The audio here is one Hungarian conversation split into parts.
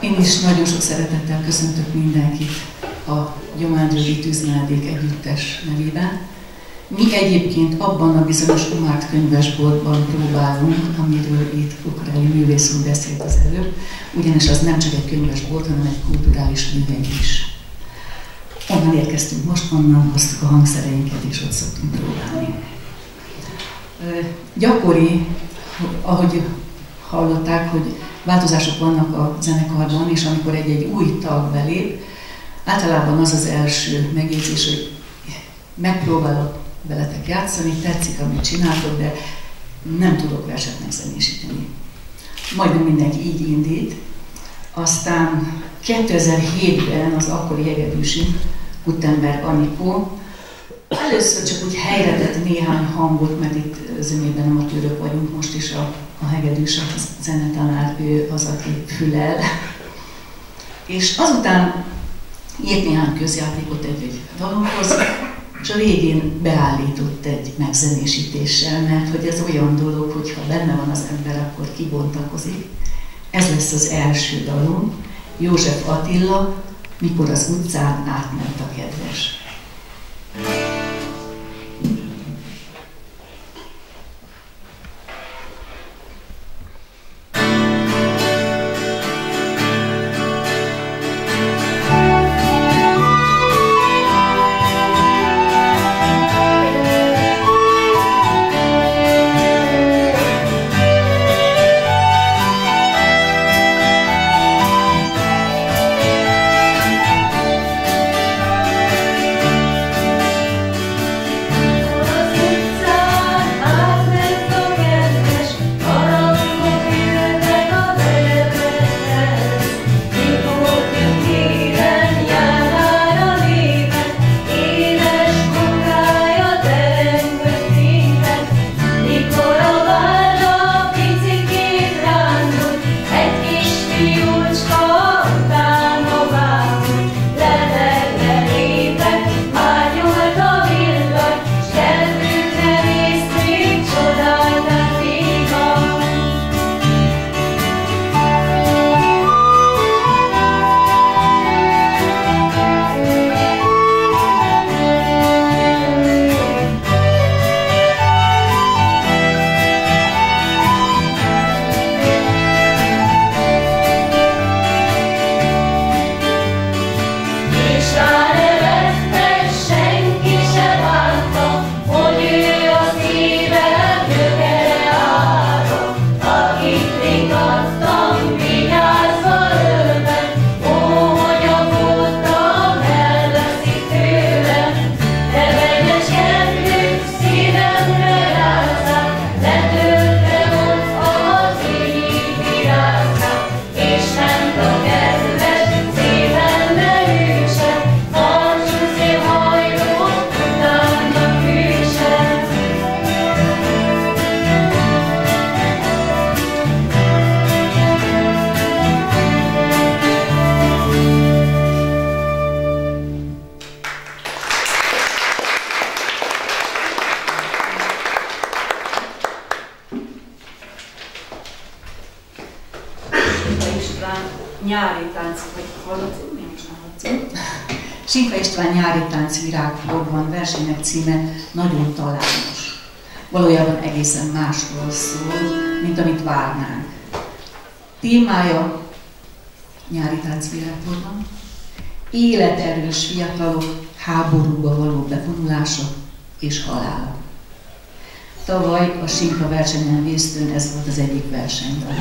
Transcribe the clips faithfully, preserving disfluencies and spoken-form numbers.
Én is nagyon sok szeretettel köszöntök mindenkit a Gyomángyőri Tűznádék Együttes nevében. Mi egyébként abban a bizonyos Umárt könyvesboltban próbálunk, amiről itt Kukorelli művész úr beszélt az előbb, ugyanis az nem csak egy könyvesbolt, hanem egy kulturális műhely is. Onnan érkeztünk most, onnan hoztuk a hangszereinket, és ott szoktunk próbálni. Gyakori, ahogy hallották, hogy változások vannak a zenekarban, és amikor egy-egy új tag belép, általában az az első megjegyzés, hogy megpróbálok veletek játszani, tetszik, amit csináltok, de nem tudok verset megzenésíteni. Majdnem mindenki így indít. Aztán kétezer-hétben az akkori hegedűsünk, Gutenberg Anikó, először csak úgy helyre tett néhány hangot, mert itt zömében amatőrök vagyunk, most is a, a hegedűs, a zenetanár, ő az, aki fülel. És azután írt néhány közjátékot egy-egy dalomhoz, és a végén beállított egy megzenésítéssel, mert hogy ez olyan dolog, hogyha benne van az ember, akkor kibontakozik. Ez lesz az első dalom, József Attila, Mikor az utcán átment a kedves. Nyári tánc, vagy hallottuk? Mi most nem hallottuk? Sinka István Nyári tánc virágborban versének címe nagyon talányos. Valójában egészen másról szól, mint amit várnánk. Témája Nyári tánc virágborban. Életerős fiatalok háborúba való bevonulása és halála. Tavaly a Sinka versenyen vésztőn ez volt az egyik versenydal.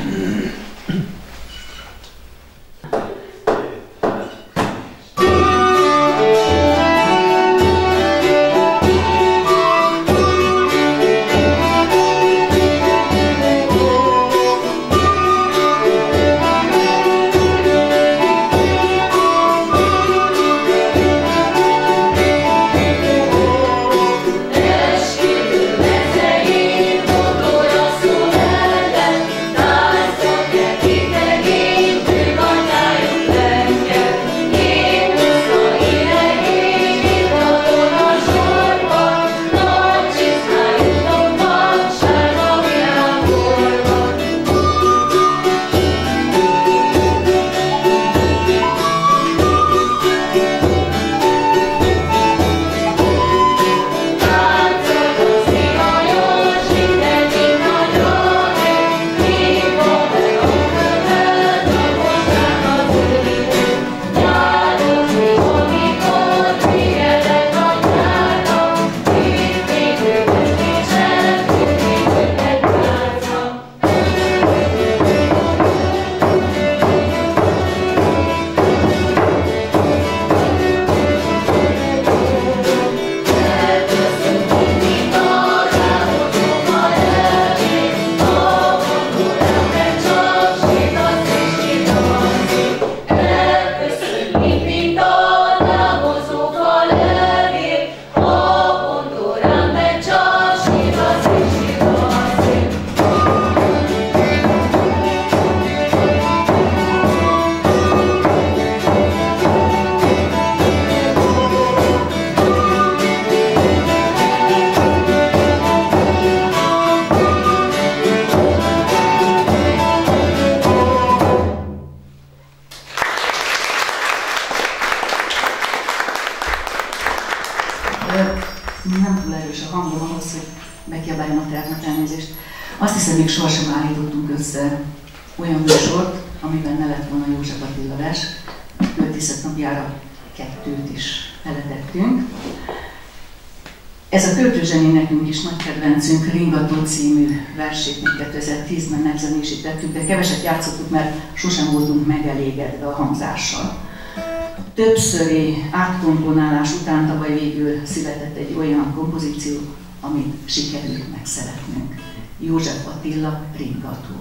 Keep Azt hiszem, még sohasem állítottunk össze olyan műsort, amiben ne lett volna József Attila vers. Költészet napjára kettőt is beletettünk. Ez a költőzseni nekünk is nagy kedvencünk, Ringató című versét még kétezer-tízben megzenésítettük, de keveset játszottuk, mert sosem voltunk megelégedve a hangzással. Többszöri átkomponálás után tavaly végül született egy olyan kompozíció, amit sikerült megszeretnünk. József Attila, Ringató.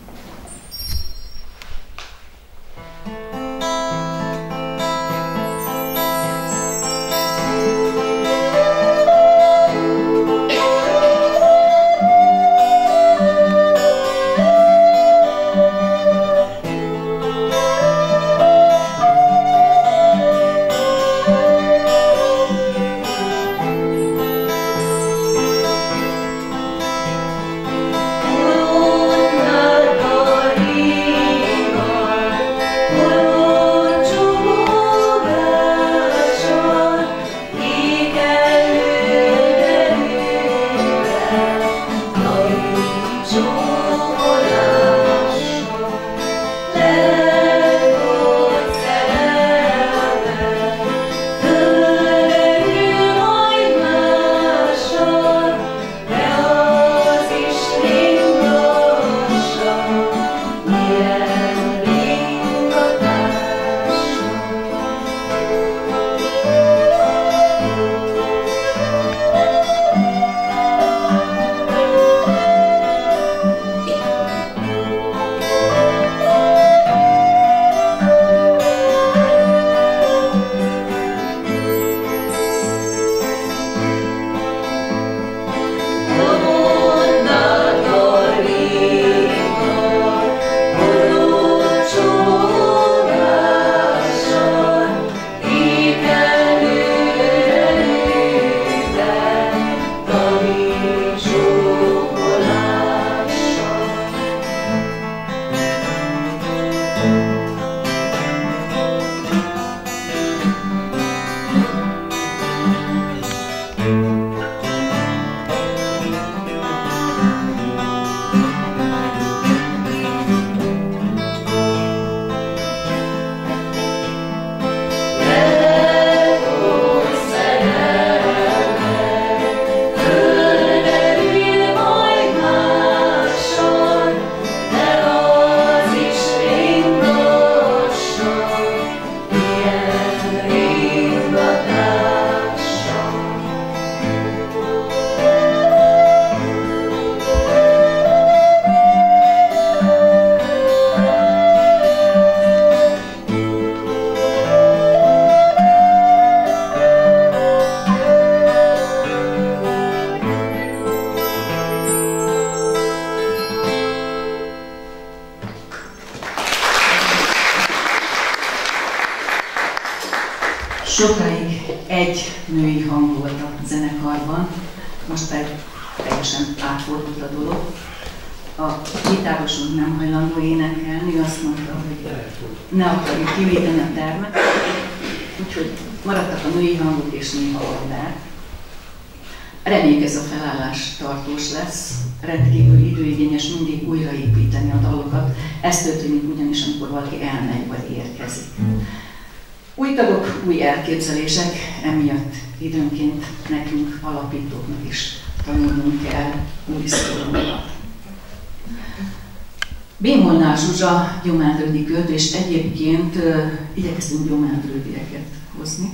Sokáig egy női hang volt a zenekarban, most pedig teljesen átfordult a dolog. A gitárosunk nem hajlandó énekelni, azt mondta, hogy ne akarjuk kivéteni a termet, úgyhogy maradtak a női hangok és néha ordák. Reméljük, ez a felállás tartós lesz, rendkívül időigényes mindig újraépíteni a dalokat. Ez történik ugyanis, amikor valaki elmegy vagy érkezik. Új tagok, új elképzelések, emiatt időnként nekünk alapítóknak is tanulnunk kell új szólókat. Bémolnár Zsuzsa gyománrödi költő, és egyébként uh, igyekeztünk gyománrödieket hozni.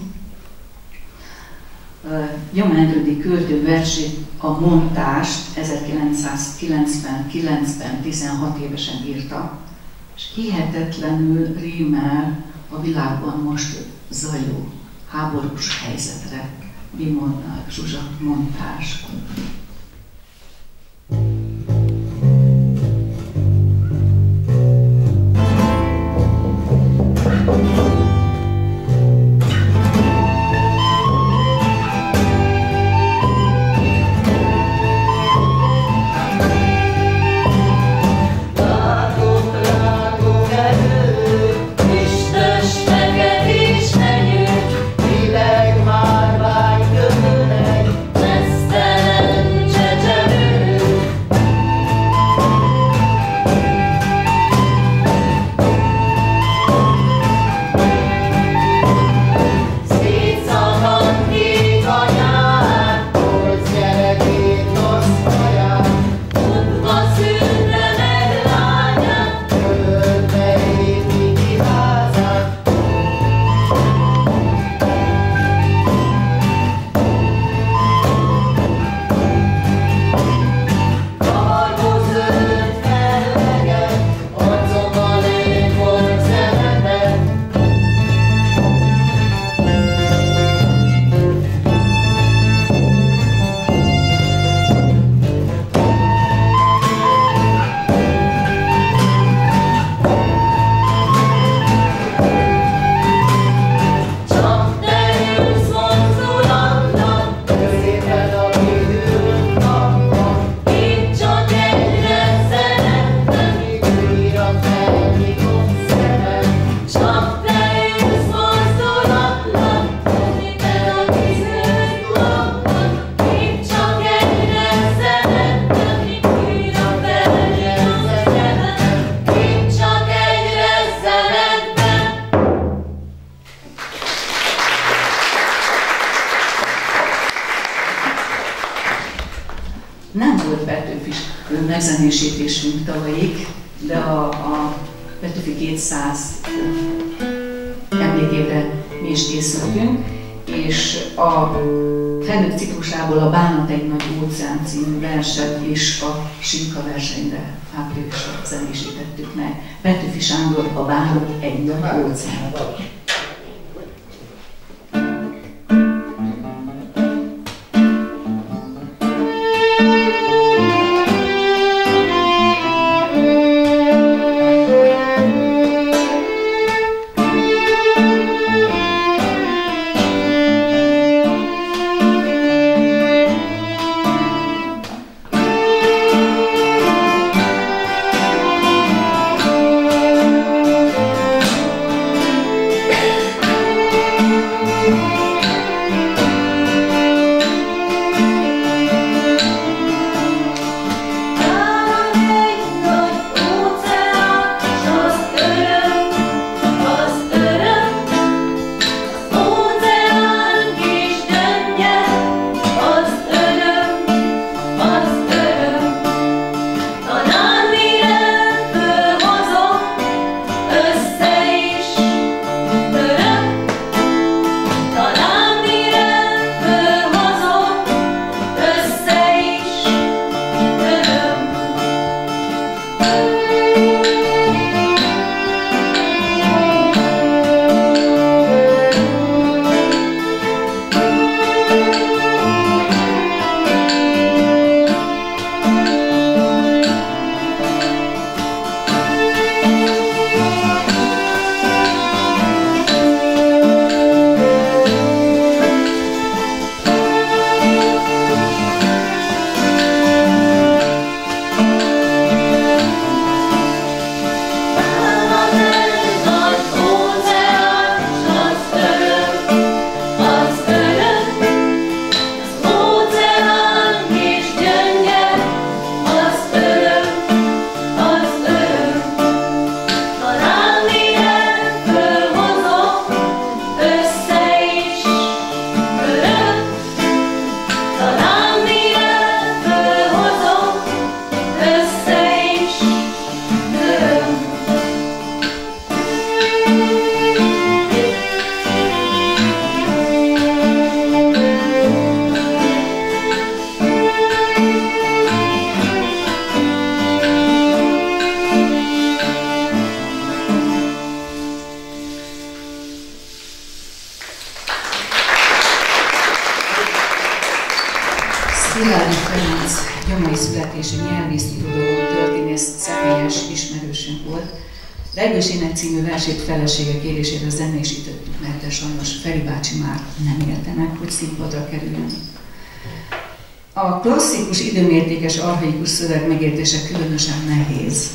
Uh, gyománrödi költő versét, a Montást ezerkilencszázkilencvenkilencben tizenhat évesen írta, és hihetetlenül rímel a világban most zajló háborús helyzetre. Bémolnár Zsuzsa, Montás. Már vágy kömöleg, mesztelen csecsemő, lezenésítésünk tavalyig, de a, a Petőfi kétszáz emlékére mi is készültünk, és a felnőtt ciklusából a Bánat egy nagy óceán című verset is a Simka versenyre áprilisra zenésítettük meg. Petőfi Sándor, a Bánat egy nagy óceán. Szilágyi Ferenc gyomai születésű nyelvész, irodalom, történész, személyes ismerősünk volt. Regősének című versét felesége kérésére zenésítettük, mert de sajnos Feri bácsi már nem élte meg, hogy színpadra kerüljön. A klasszikus, időmértékes, archaikus szöveg megértése különösen nehéz.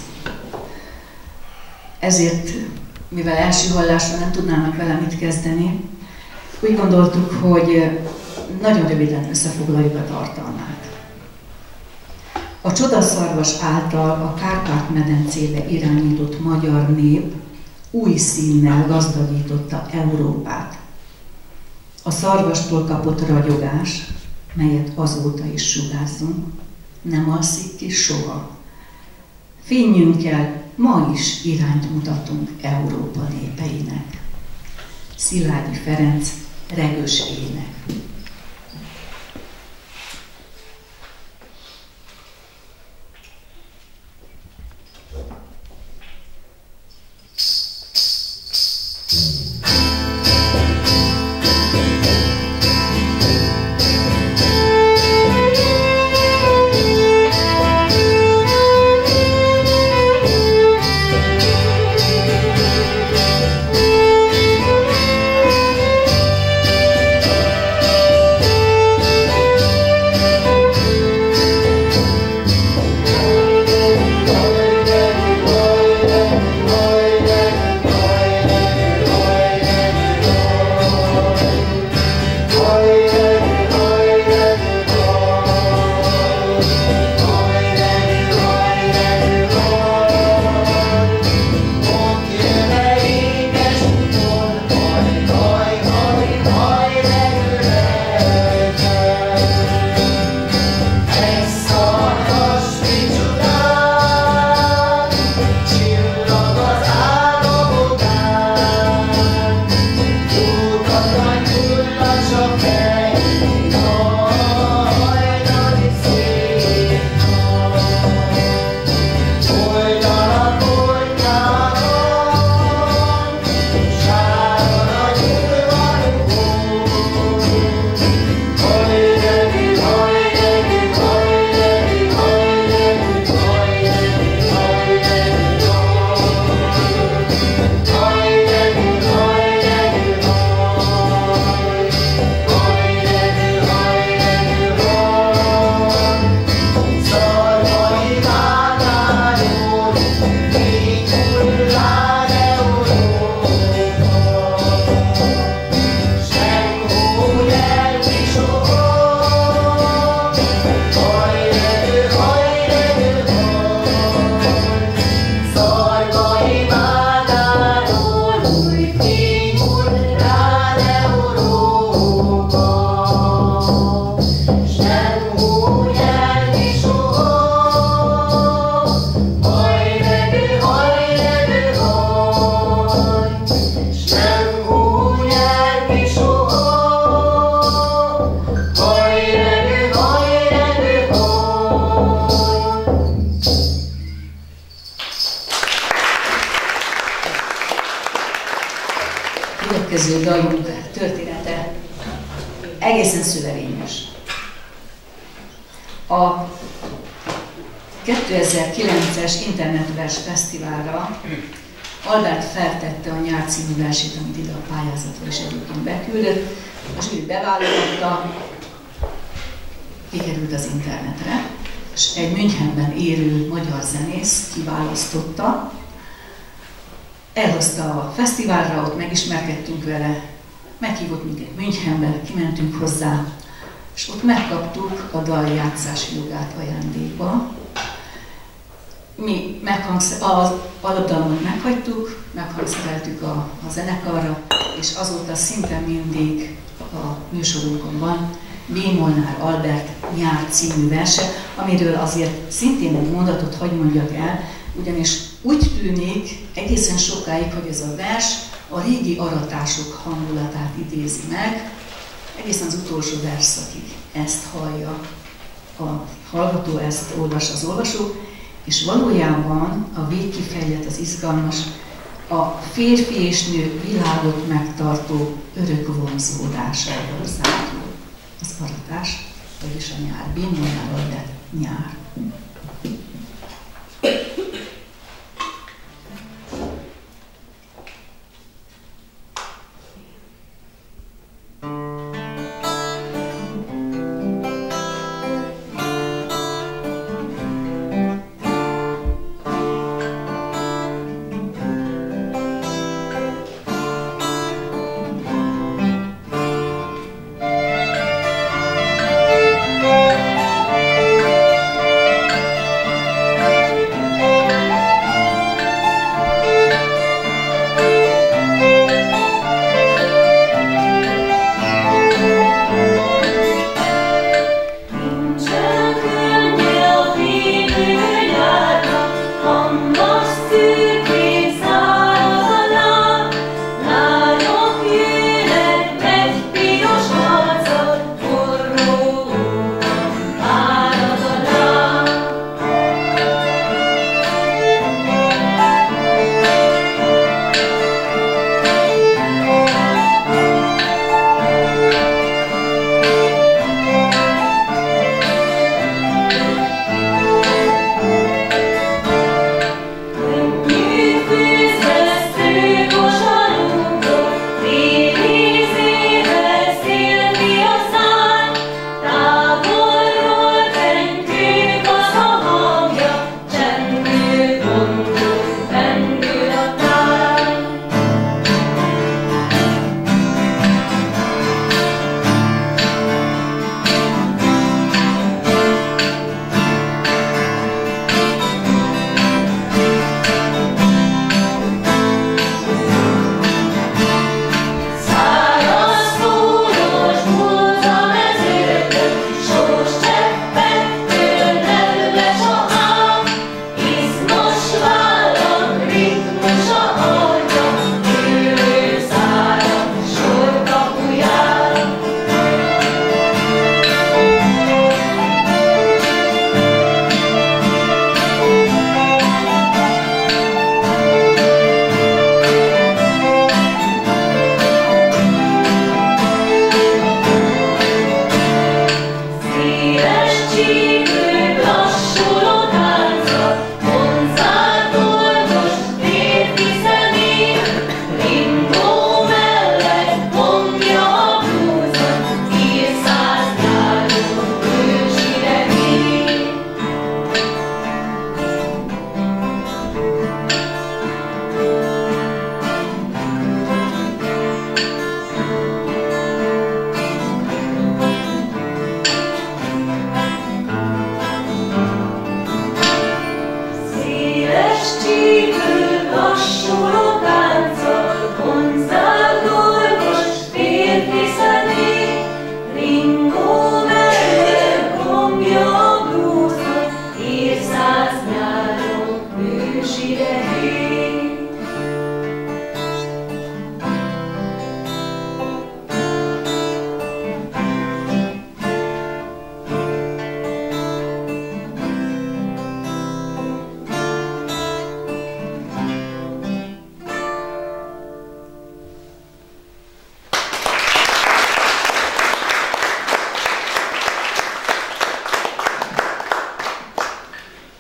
Ezért, mivel első hallásra nem tudnának vele mit kezdeni, úgy gondoltuk, hogy nagyon röviden összefoglaljuk a tartalmát. A csodaszarvas által a Kárpát-medencébe irányított magyar nép új színnel gazdagította Európát. A szarvastól kapott ragyogás, melyet azóta is sugázzunk, nem alszik ki soha. Fényünkkel ma is irányt mutatunk Európa népeinek. Szilágyi Ferenc, Regős ének. Thank you. következő dalunk története egészen szövevényes. A kétezer-kilences Internetvers Fesztiválra Albert feltette a Nyár című versét, amit ide a pályázatra is egyébként beküldött. A zsűri beválogatta, kikerült az internetre, és egy Münchenben élő magyar zenész kiválasztotta, elhozta a fesztiválra, ott megismerkedtünk vele, meghívott minket Münchenbe, kimentünk hozzá, és ott megkaptuk a dal játszási jogát ajándékba. Mi az alapdalmat meghagytuk, meghangszereltük a, a zenekarra, és azóta szinte mindig a műsorunkon van B. Molnár Albert Nyár című verse, amiről azért szintén egy mondatot hagy mondjak el, ugyanis úgy tűnik egészen sokáig, hogy ez a vers a régi aratások hangulatát idézi meg, egészen az utolsó verszakig ezt hallja a hallgató, ezt olvas az olvasó, és valójában a végkifejlet az izgalmas, a férfi és nő világot megtartó örök vonzódásával zárul. Az aratás, vagyis a nyár. B. Molnár Albert Nyár. Thank you.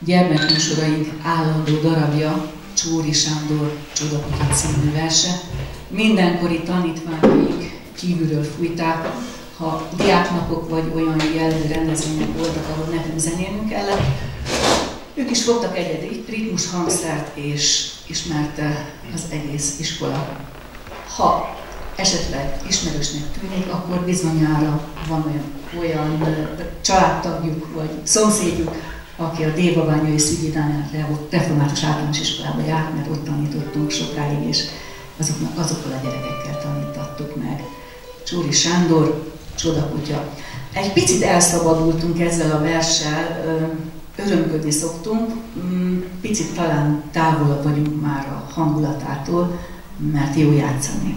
gyermekműsoraink állandó darabja, Csóri Sándor Csodakutya című verse. Mindenkori tanítványaink kívülről fújták, ha diáknapok vagy olyan jellegű rendezvények voltak, ahol nekünk zenélnünk kellett. Ők is fogtak egyedi ritmus hangszert, és ismerte az egész iskola. Ha esetleg ismerősnek tűnik, akkor bizonyára van olyan, olyan családtagjuk vagy szomszédjuk, aki a Dévabányai Szügyidán református általános iskolába járt, mert ott tanítottunk sokáig, és azoknak, azokkal a gyerekekkel tanítattuk meg. Csóri Sándor, Csodakutya. Egy picit elszabadultunk ezzel a verssel, örömködni szoktunk, picit talán távolabb vagyunk már a hangulatától, mert jó játszani.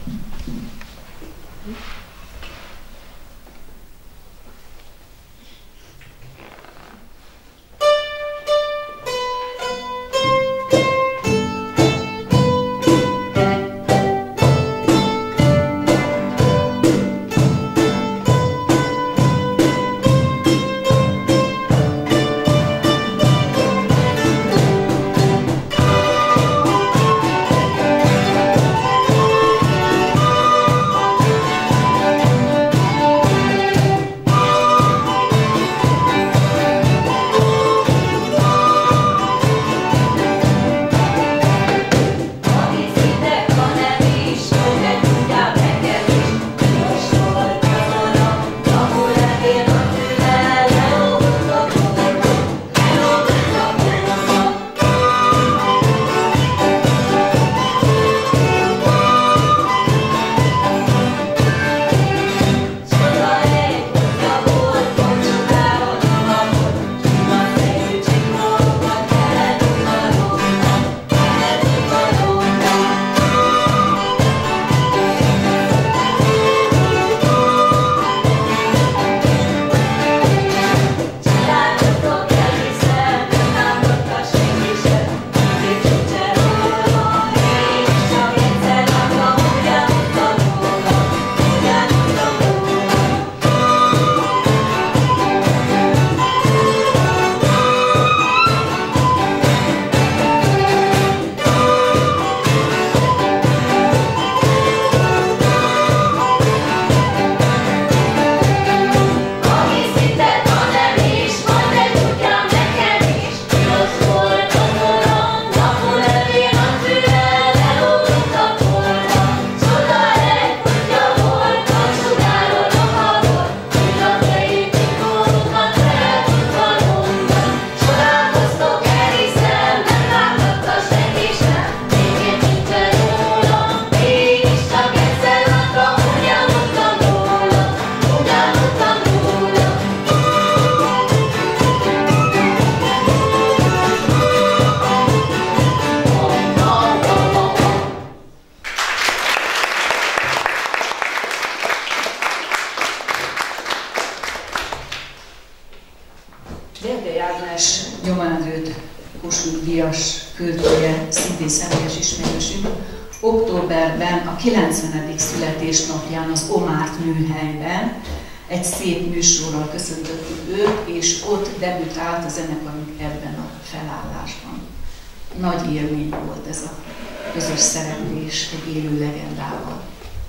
Gergely Ágnes Gyománrőd Kossuth-díjas költője, szintén személyes ismerősünk, októberben a kilencvenedik születésnapján az Omárt műhelyben egy szép műsorral köszöntöttük őt, és ott debütált a zenekarunk ebben a felállásban. Nagy élmény volt ez a közös szereplés egy élő legendával.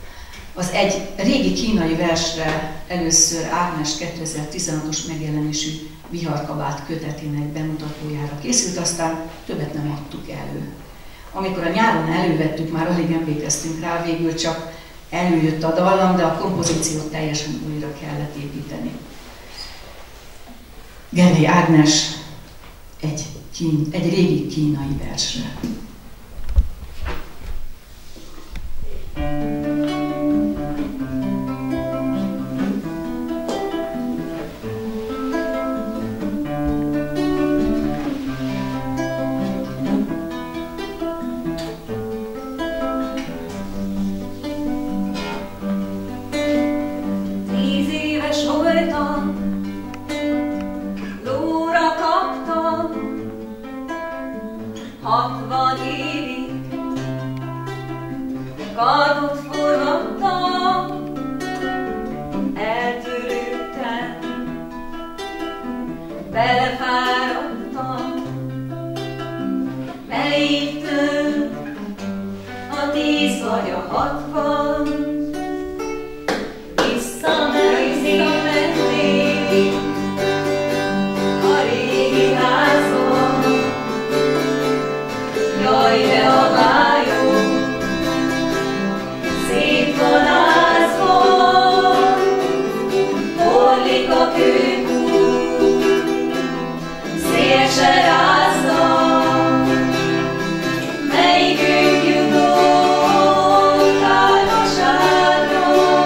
Az egy régi kínai versre először Ágnes kétezer-tizenhatos megjelenésű Viharkabát kötetének bemutatójára készült, aztán többet nem adtuk elő. Amikor a nyáron elővettük, már alig emlékeztünk rá, végül csak előjött a dallam, de a kompozíciót teljesen újra kellett építeni. Gergely Ágnes egy, kín, egy régi kínai versre. Hatvan évig kardot forgattam, eltörődtem, belefáradtam, tíz vagy a hatvan, visszamennék a régi házba. Jaj, de a vályom szétvanázva, porlik a kőkú, szél se rázza. Melyikünk jutott álmaságra?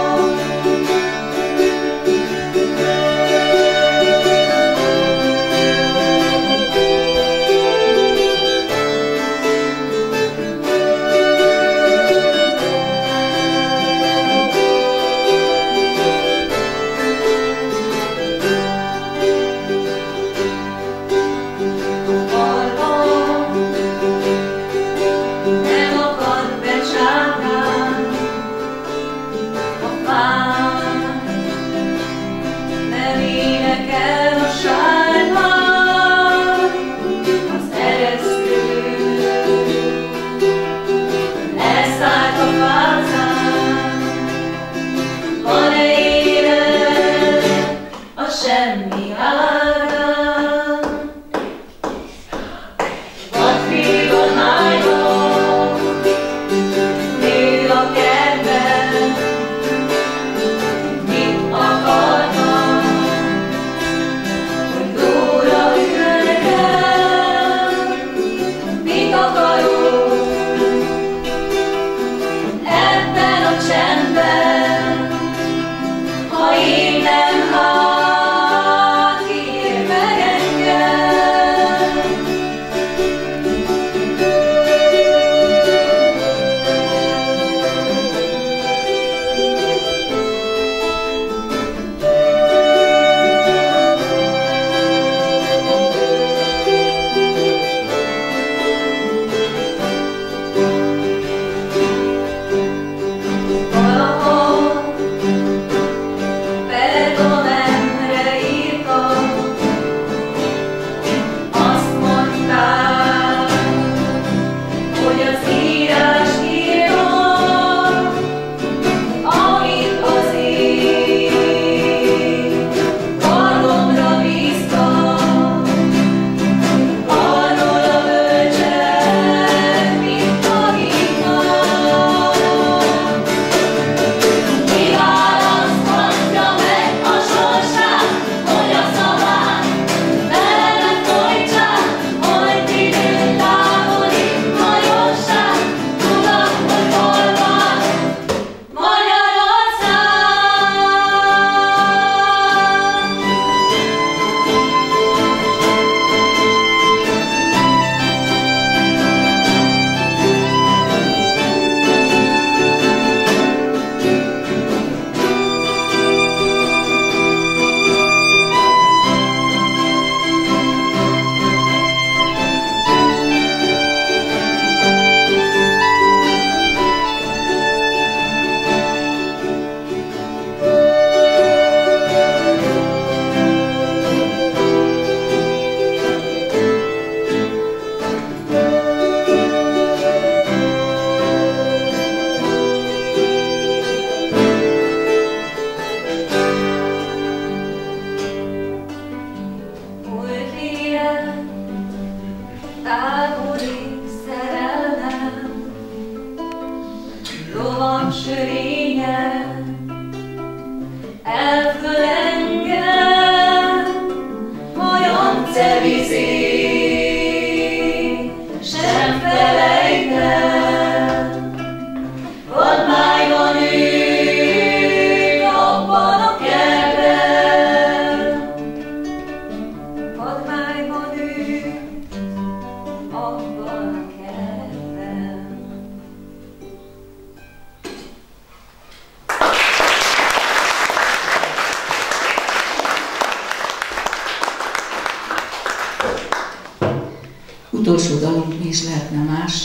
Utolsó dalunk is lehetne más,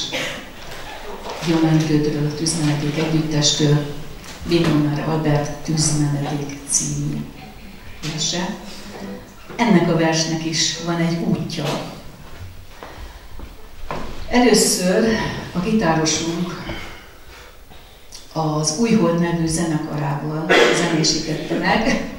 Gyomendrődről, a Tűzmenedék együttestől, Bénonár Albert Tűzmenedék című verse. Ennek a versnek is van egy útja. Először a gitárosunk az Újhold nevű zenekarából zenésítette meg.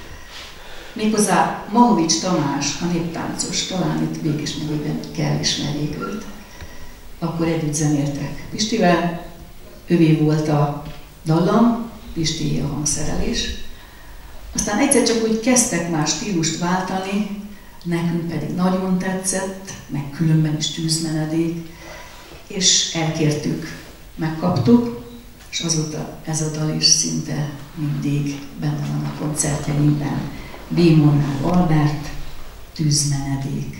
Méghozzá Mahovics Tamás, a néptáncos, talán itt Békés megyében kell ismerjék őt. Akkor együtt zenéltek Pistivel, övé volt a dallam, Pistié a hangszerelés. Aztán egyszer csak úgy kezdtek már stílust váltani, nekünk pedig nagyon tetszett, meg különben is tűzmenedék, és elkértük, megkaptuk, és azóta ez a dal is szinte mindig benne van a koncertjeinkben. B. Molnár Albert, Tűzmenedék.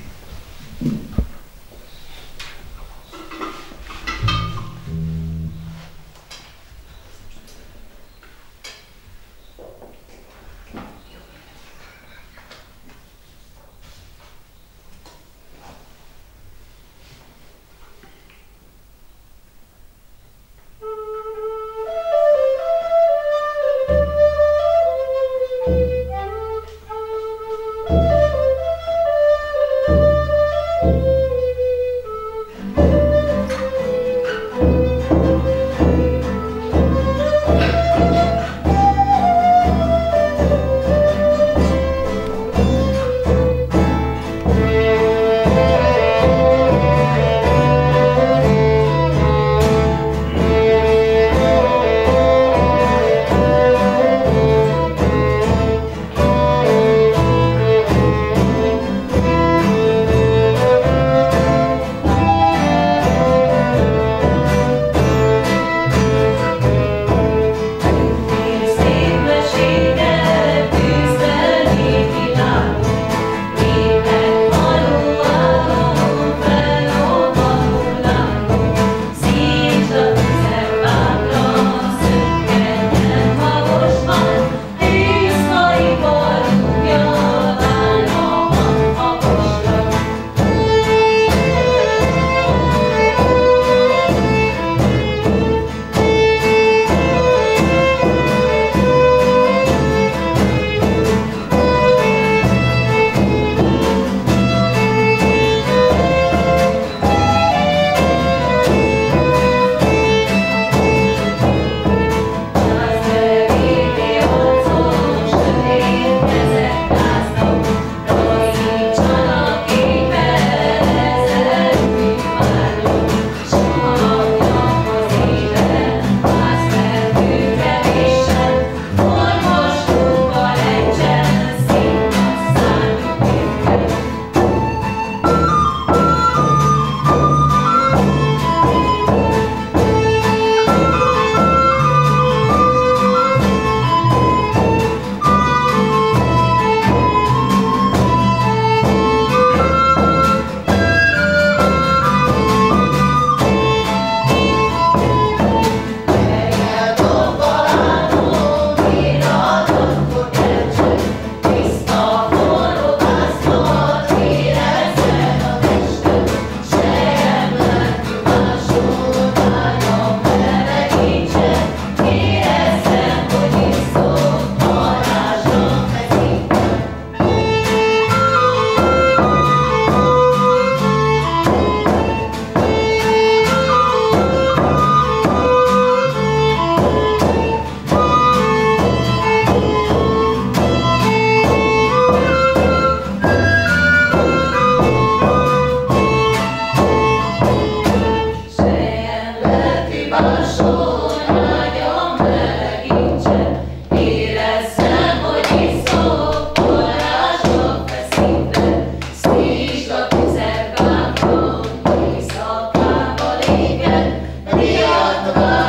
Miatt